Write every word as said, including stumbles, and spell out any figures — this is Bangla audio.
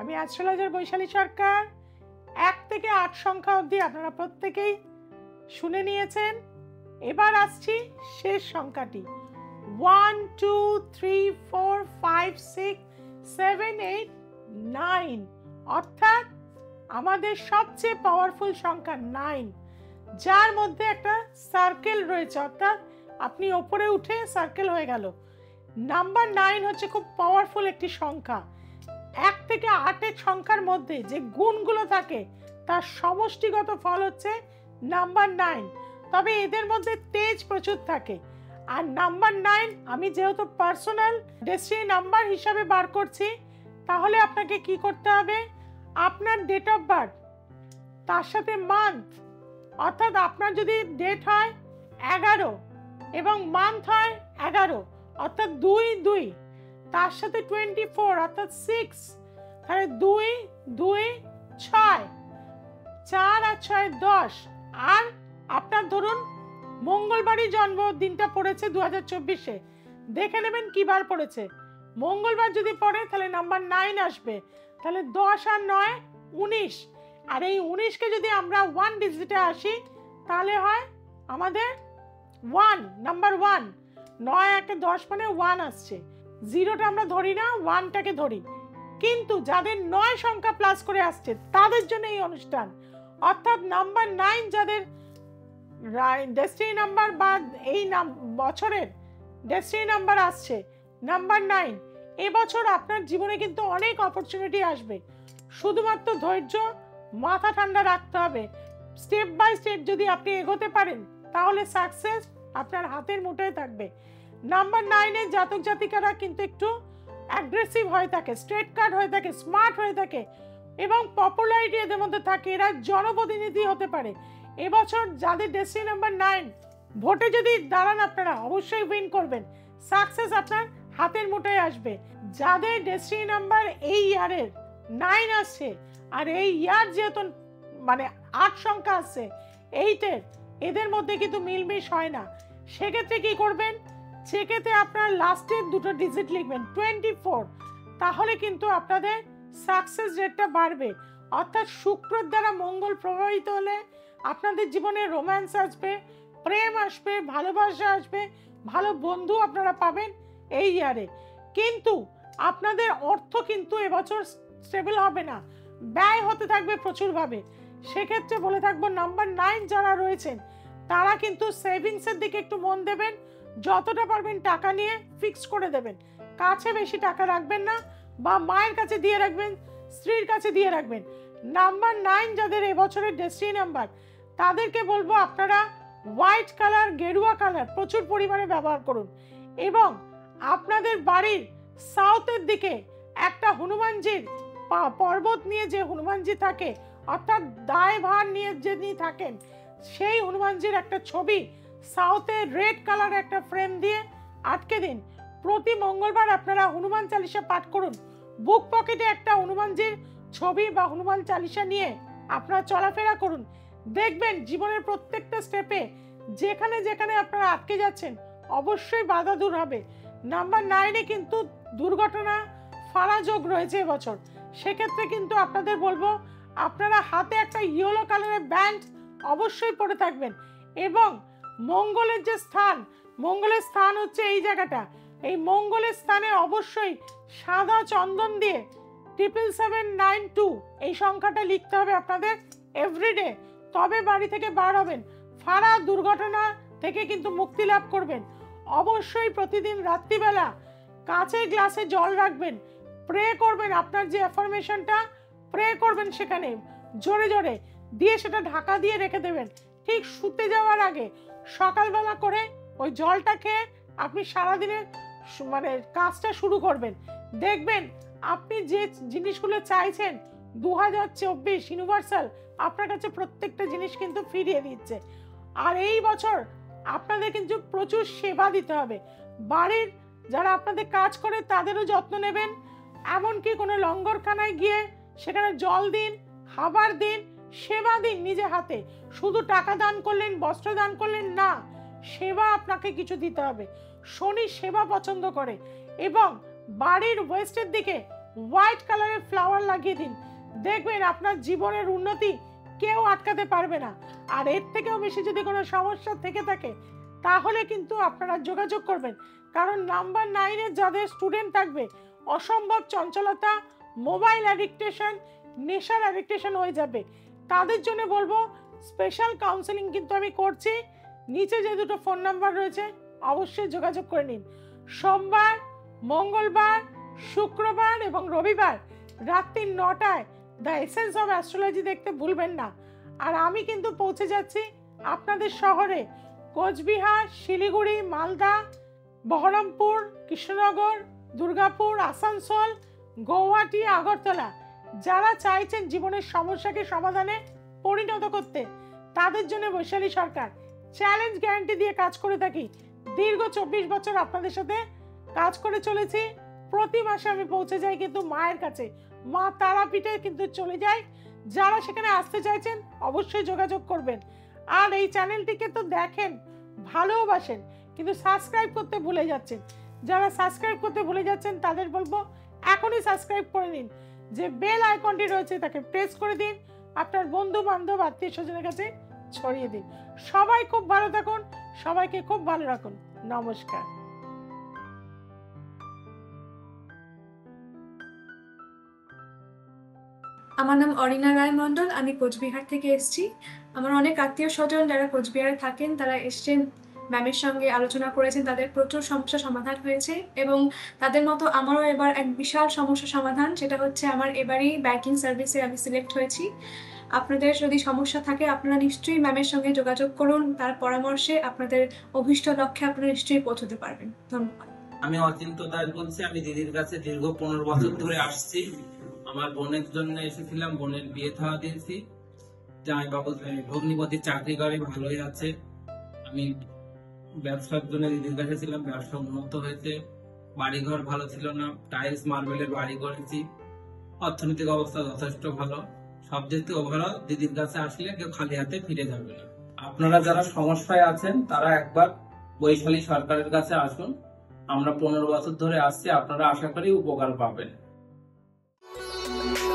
আমি অ্যাস্ট্রোলজার বৈশালী সরকার। এক থেকে আট সংখ্যা অবধি আপনারা প্রত্যেকেই শুনে নিয়েছেন। এবার আসছি শেষ সংখ্যাটি, one two three four five six seven eight nine, অর্থাৎ আমাদের সবচেয়ে পাওয়ারফুল সংখ্যা নাইন, যার মধ্যে একটা সার্কেল রয়েছে, অর্থাৎ আপনি ওপরে উঠে সার্কেল হয়ে গেল। নাম্বার নাইন হচ্ছে খুব পাওয়ারফুল একটি সংখ্যা। এক থেকে আটের সংখ্যার মধ্যে যে গুণগুলো থাকে তার সমষ্টিগত ফল হচ্ছে নাম্বার নাইন। তবে এদের মধ্যে তেজ প্রচুর থাকে। আর নাম্বার নাইন আমি যেহেতু পার্সোনাল ডেস্টিনি নাম্বার হিসাবে বার করছি, তাহলে আপনাকে কি করতে হবে, আপনার ডেট অফ বার্থ তার সাথে মান্থ, অর্থাৎ আপনার যদি ডেট হয় এগারো এবং মান্থ হয় এগারো, অর্থাৎ দুই দুই, তার সাথে টোয়েন্টি ফোর অর্থাৎ সিক্স, তাহলে দুই দুই ছয়, চার আর ছয় দশ। আর আপনার ধরুন মঙ্গলবারই জন্মদিনটা পড়েছে দু হাজার চব্বিশে, দেখে নেবেন কি বার পড়েছে। মঙ্গলবার যদি পড়ে তাহলে নাম্বার নাইন আসবে, তাহলে দশ আর নয় উনিশ। আর এই উনিশকে যদি আমরা ওয়ান ডিজিটে আসি তাহলে হয় আমাদের ওয়ান, নাম্বার ওয়ান। নয় একটা দশ মানে ওয়ান আসছে, জিরোটা আমরা ধরি না, ওয়ানটাকে ধরি। কিন্তু যাদের নয় সংখ্যা প্লাস করে আসছে তাদের জন্য এই অনুষ্ঠান, অর্থাৎ নাম্বার নাইন যাদের ডেস্টিনি নাম্বার বা এই বছরের ডেস্টিনি নাম্বার আসছে নাম্বার নাইন, এবছর আপনার জীবনে কিন্তু অনেক অপরচুনিটি আসবে। শুধুমাত্র ধৈর্য, মাথা ঠান্ডা রাখতে হবে। স্টেপ বাই স্টেপ যদি আপনি এগোতে পারেন তাহলে সাকসেস আপনার হাতের মুঠোয় থাকবে। নাম্বার নাইনের জাতক জাতিকারা কিন্তু একটু অ্যাগ্রেসিভ হয়ে থাকে, স্ট্রেট কাট হয়ে থাকে, স্মার্ট হয়ে থাকে এবং পপুলারিটি এদের মধ্যে থাকে। এরা জনপ্রতিনিধি হতে পারে। এবছর যাদের ডেস্টিনি নাম্বার নাইন, ভোটে যদি দাঁড়ান আপনারা অবশ্যই উইন করবেন, সাকসেস আপনার হাতের মুঠোয় আসবে। যাদের ডেস্টিনি নাম্বার এই ইয়ারের নাইন আসছে আর এই ইয়ার যেহেতু মানে আট সংখ্যা আসছে এইটের, এদের মধ্যে কিন্তু মিলমিশ হয় না। সেক্ষেত্রে কি করবেন, সেক্ষেত্রে আপনার লাস্টের দুটো ডিজিট লিখবেন টোয়েন্টি ফোর, তাহলে কিন্তু আপনাদের সাকসেস রেটটা বাড়বে। অর্থাৎ শুক্রের দ্বারা মঙ্গল প্রভাবিত হলে আপনাদের জীবনে রোম্যান্স আসবে, প্রেম আসবে, ভালোবাসা আসবে, ভালো বন্ধু আপনারা পাবেন এই ইয়ারে। কিন্তু আপনাদের অর্থ কিন্তু এবছর স্টেবল হবে না, ব্যয় হতে থাকবে প্রচুরভাবে। সেক্ষেত্রে বলে থাকবো নাম্বার নাইন যারা রয়েছেন তারা কিন্তু সেভিংসের দিকে একটু মন দেবেন। যতটা পারবেন টাকা নিয়ে ফিক্স করে দেবেন, কাছে বেশি টাকা রাখবেন না, বা মায়ের কাছে দিয়ে রাখবেন, স্ত্রীর কাছে দিয়ে রাখবেন। নাম্বার নাইন যাদের এবছরের ডেস্টিনি নাম্বার, তাদেরকে বলবো আপনারা হোয়াইট কালার, গেরুয়া কালার প্রচুর পরিমাণে ব্যবহার করুন। এবং আপনাদের বাড়ির সাউথের দিকে একটা হনুমানজির পর্বত নিয়ে যে হনুমানজি থাকে, অর্থাৎ দায় ভার নিয়ে যিনি থাকেন, সেই হনুমানজির একটা ছবি সাউথে রেড কালার একটা ফ্রেম দিয়ে আটকে দিন। প্রতি মঙ্গলবার আপনারা হনুমান চালিসা পাঠ করুন। বুক পকেটে একটা হনুমানজির ছবি বা হনুমান চালিসা নিয়ে আপনারা চলাফেরা করুন। দেখবেন জীবনের প্রত্যেকটা স্টেপে যেখানে যেখানে আপনারা আটকে যাচ্ছেন অবশ্যই বাধা দূর হবে। নাম্বার নাইনে কিন্তু দুর্ঘটনা ফাড়া যোগ রয়েছে এবছর। সেক্ষেত্রে কিন্তু আপনাদের বলবো আপনারা হাতে একটা ইয়েলো কালারের ব্যান্ড অবশ্যই পরে থাকবেন। এবং মঙ্গলের যে স্থান, মঙ্গলের স্থান হচ্ছে এই জায়গাটা, এই মঙ্গলের স্থানে অবশ্যই সাদা চন্দন দিয়ে ট্রিপল সেভেন নাইন টু এই সংখ্যাটা লিখতে হবে আপনাদের এভরিডে, তবে বাড়ি থেকে বার হবেন। ফাড়া দুর্ঘটনা থেকে কিন্তু মুক্তি লাভ করবেন। অবশ্যই প্রতিদিন রাত্রিবেলা কাঁচের গ্লাসে জল রাখবেন, প্রে করবেন, আপনার যে অ্যাফার্মেশনটা প্রে করবেন সেখানে জোরে জোরে দিয়ে সেটা ঢাকা দিয়ে রেখে দেবেন। ঠিক শুতে যাওয়ার আগে সকালবেলা করে ওই জলটা খেয়ে আপনি সারাদিনের মানে কাজটা শুরু করবেন। দেখবেন আপনি যে জিনিসগুলো চাইছেন দু হাজার চব্বিশ ইউনিভার্সাল আপনার কাছে প্রত্যেকটা জিনিস কিন্তু ফিরিয়ে দিচ্ছে। আর এই বছর আপনাদের কিন্তু প্রচুর সেবা দিতে হবে। বাড়ির যারা আপনাদের কাজ করে তাদেরও যত্ন নেবেন। এমনকি কোনো লঙ্গরখানায় গিয়ে সেখানে জল দিন, খাবার দিন, সেবা দিন নিজে হাতে। শুধু টাকা দান করলেন, বস্ত্র দান করলেন না, সেবা আপনাকে কিছু দিতে হবে। শনি সেবা পছন্দ করে। এবং বাড়ির ওয়েস্টের দিকে হোয়াইট কালারের ফ্লাওয়ার লাগিয়ে দিন, দেখবেন আপনার জীবনের উন্নতি কেউ আটকাতে পারবে না। আর এর থেকেও বেশি যদি কোনো সমস্যা থেকে থাকে তাহলে কিন্তু আপনারা যোগাযোগ করবেন, কারণ নাম্বার নাইনের যাদের স্টুডেন্ট থাকবে অসম্ভব চঞ্চলতা, মোবাইল অ্যাডিকটেশন, নেশার অ্যাডিকটেশন হয়ে যাবে, তাদের জন্য বলবো স্পেশাল কাউন্সেলিং কিন্তু আমি করছি। নিচে যে দুটো ফোন নাম্বার রয়েছে অবশ্যই যোগাযোগ করে নিন। সোমবার, মঙ্গলবার, শুক্রবার এবং রবিবার রাত্রি নটায় দ্য এসেন্স অফ অ্যাস্ট্রোলজি দেখতে ভুলবেন না। আর আমি কিন্তু পৌঁছে যাচ্ছি আপনাদের শহরে, কোচবিহার, শিলিগুড়ি, মালদা, বহরমপুর, কৃষ্ণনগর, দুর্গাপুর, আসানসোল, গৌহাটি, আগরতলা। যারা চাইছেন জীবনের সমস্যাকে সমাধানে পরিণত করতে তাদের জন্য বৈশালী সরকার চ্যালেঞ্জ গ্যারান্টি দিয়ে কাজ করে থাকি। দীর্ঘ চব্বিশ বছর আপনাদের সাথে কাজ করে চলেছি। প্রতি মাসে আমি পৌঁছে যাই কিন্তু মায়ের কাছে, মা তারাপীঠে কিন্তু চলে যাই। যারা সেখানে আসতে চাইছেন অবশ্যই যোগাযোগ করবেন। আর এই চ্যানেলটিকে তো দেখেন, ভালোবাসেন, কিন্তু সাবস্ক্রাইব করতে ভুলে যাচ্ছেন। যারা সাবস্ক্রাইব করতে ভুলে যাচ্ছেন তাদের বলবো এখনই সাবস্ক্রাইব করে নিন, যে বেল আইকনটি রয়েছে তাকে প্রেস করে দিন, আপনার বন্ধু বান্ধব আত্মীয় স্বজনের কাছে ছড়িয়ে দিন। সবাই খুব ভালো থাকুন, সবাইকে খুব ভালো রাখুন। নমস্কার। আমার নাম অরিনা রায় মণ্ডল, আমি কোচবিহার থেকে এসেছি। আমার অনেক আত্মীয় স্বজন যারা কোচবিহারে থাকেন তারা এসছেন, ম্যামের সঙ্গে আলোচনা করেছেন, তাদের প্রচুর সমস্যা সমাধান হয়েছে এবং তাদের মতো আমারও এবার এক বিশাল সমস্যা সমাধান, সেটা হচ্ছে আমার এবারই ব্যাংকিং সার্ভিসে আমি সিলেক্ট হয়েছি। আপনাদের যদি সমস্যা থাকে আপনারা নিশ্চয়ই ম্যামের সঙ্গে যোগাযোগ করুন, তার পরামর্শে আপনাদের অভীষ্ট লক্ষ্যে আপনারা নিশ্চয়ই পৌঁছতে পারবেন। ধন্যবাদ। আমি অচিন্ত দাস বলছি, আমি দিদির কাছে দীর্ঘ পনেরো বছর ধরে আসছি। আমার বোনের জন্য এসেছিলাম, বোনের বিয়ে থাওয়া দিয়েছি। জামাইবাবু ভগ্নিপতি চাকরি করে, ভালোই আছে। আমি ব্যবসার জন্য দিদির কাছে ছিলাম, ব্যবসা উন্নত হয়েছে, বাড়িঘর ভালো ছিল না, টাইলস মার্বেলের বাড়ি করেছি, অর্থনৈতিক অবস্থা যথেষ্ট ভালো। সব দিক থেকে ওভারঅল দিদির কাছে আসলে কেউ খালি হাতে ফিরে যাবে না। আপনারা যারা সমস্যায় আছেন তারা একবার বৈশালী সরকারের কাছে আসুন। আমরা পনেরো বছর ধরে আসছি, আপনারা আশা করি উপকার পাবেন।